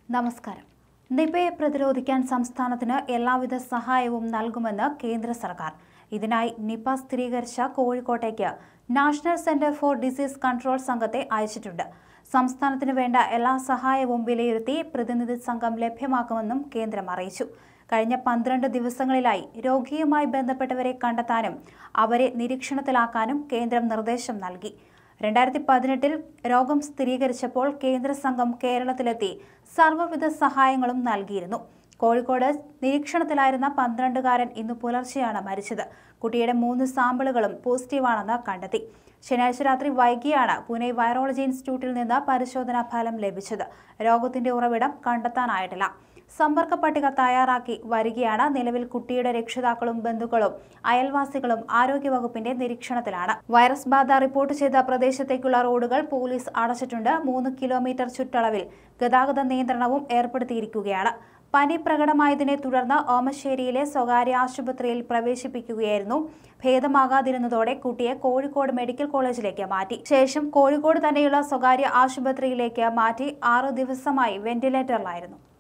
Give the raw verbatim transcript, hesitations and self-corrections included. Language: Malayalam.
നമസ്കാരം. നിപയെ പ്രതിരോധിക്കാൻ സംസ്ഥാനത്തിന് എല്ലാവിധ സഹായവും നൽകുമെന്ന് കേന്ദ്ര സർക്കാർ. ഇതിനായി നിപ സ്ഥിരീകരിച്ച കോഴിക്കോട്ടേക്ക് national centre for disease control സംഘത്തെ അയച്ചിട്ടുണ്ട്. സംസ്ഥാനത്തിന് വേണ്ട എല്ലാ സഹായവും വിലയിരുത്തി പ്രതിനിധി സംഘം ലഭ്യമാക്കുമെന്നും കേന്ദ്രം അറിയിച്ചു. കഴിഞ്ഞ പന്ത്രണ്ട് ദിവസങ്ങളിലായി രോഗിയുമായി ബന്ധപ്പെട്ടവരെ കണ്ടെത്താനും അവരെ നിരീക്ഷണത്തിലാക്കാനും കേന്ദ്രം നിർദ്ദേശം നൽകി. രണ്ടായിരത്തി പതിനെട്ടിൽ രോഗം സ്ഥിരീകരിച്ചപ്പോൾ കേന്ദ്ര സംഘം കേരളത്തിലെത്തി സർവ്വവിധ സഹായങ്ങളും നൽകിയിരുന്നു. കോഴിക്കോട് നിരീക്ഷണത്തിലായിരുന്ന പന്ത്രണ്ടുകാരൻ ഇന്ന് പുലർച്ചെയാണ് മരിച്ചത്. കുട്ടിയുടെ മൂന്ന് സാമ്പിളുകളും പോസിറ്റീവാണെന്ന് കണ്ടെത്തി. ശനിയാഴ്ച രാത്രി വൈകിയാണ് പൂനെ വൈറോളജി ഇൻസ്റ്റിറ്റ്യൂട്ടിൽ നിന്ന് പരിശോധനാ ഫലം ലഭിച്ചത്. രോഗത്തിന്റെ ഉറവിടം കണ്ടെത്താനായിട്ടില്ല. സമ്പർക്ക പട്ടിക തയ്യാറാക്കി വരികയാണ്. നിലവിൽ കുട്ടിയുടെ രക്ഷിതാക്കളും ബന്ധുക്കളും അയൽവാസികളും ആരോഗ്യവകുപ്പിന്റെ നിരീക്ഷണത്തിലാണ്. വൈറസ് ബാധ റിപ്പോർട്ട് ചെയ്ത പ്രദേശത്തേക്കുള്ള റോഡുകൾ പോലീസ് അടച്ചിട്ടുണ്ട്. മൂന്ന് കിലോമീറ്റർ ചുറ്റളവിൽ ഗതാഗത നിയന്ത്രണവും ഏർപ്പെടുത്തിയിരിക്കുകയാണ്. പനി പ്രകടമായതിനെ തുടർന്ന് ഓമശ്ശേരിയിലെ സ്വകാര്യ ആശുപത്രിയിൽ പ്രവേശിപ്പിക്കുകയായിരുന്നു. ഭേദമാകാതിരുന്നതോടെ കുട്ടിയെ കോഴിക്കോട് മെഡിക്കൽ കോളേജിലേക്ക് മാറ്റി. ശേഷം കോഴിക്കോട് തന്നെയുള്ള സ്വകാര്യ ആശുപത്രിയിലേക്ക് മാറ്റി. ആറു ദിവസമായി വെന്റിലേറ്ററിലായിരുന്നു.